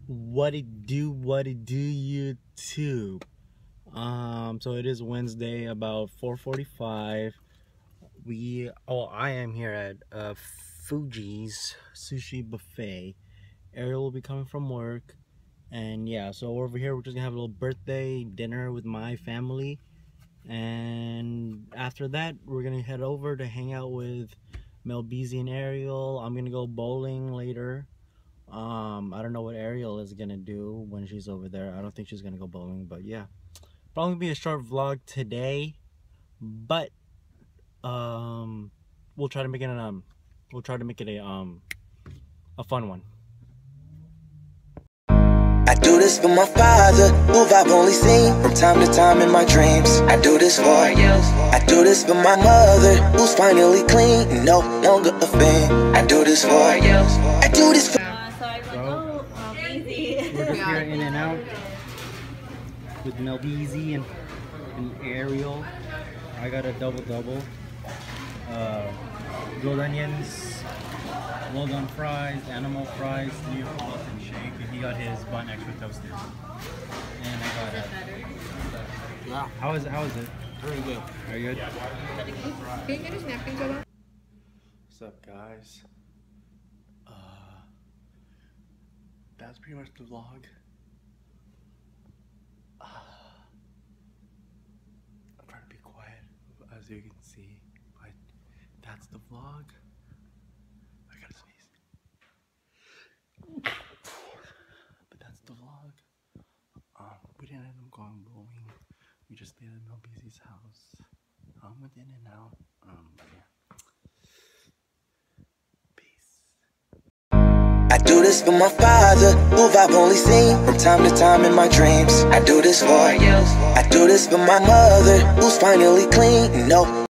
What it do, YouTube? So it is Wednesday, about 4:45. I am here at Fuji's Sushi Buffet. Ariel will be coming from work, and yeah, so over here we're just gonna have a little birthday dinner with my family, and after that we're gonna head over to hang out with Melbeezy and Ariel. I'm gonna go bowling later. I don't know what Ariel is gonna do when she's over there. I don't think she's gonna go bowling, but yeah, probably be a short vlog today, but we'll try to make it a fun one. I do this for my father, who I've only seen from time to time in my dreams. I do this for you. I do this for my mother, who's finally clean and no longer a fan. I do this for you. I do this for We're just here in and out with Melbeezy and Ariel. I got a double. Grilled onions, well done fries, animal fries, Neapolitan shake. He got his bun extra toasted. And I got it. Yeah. How is it? Very good. Are you good? Can you get his napkin, Joe? What's up, guys? That's pretty much the vlog. I'm trying to be quiet, as you can see, but that's the vlog. I gotta sneeze. But that's the vlog. We didn't end up going bowling. We just stayed at Melbeezy's house. Went in and out. But yeah. I do this for my father, who I've only seen from time to time in my dreams. I do this for you. I do this for my mother, who's finally clean and no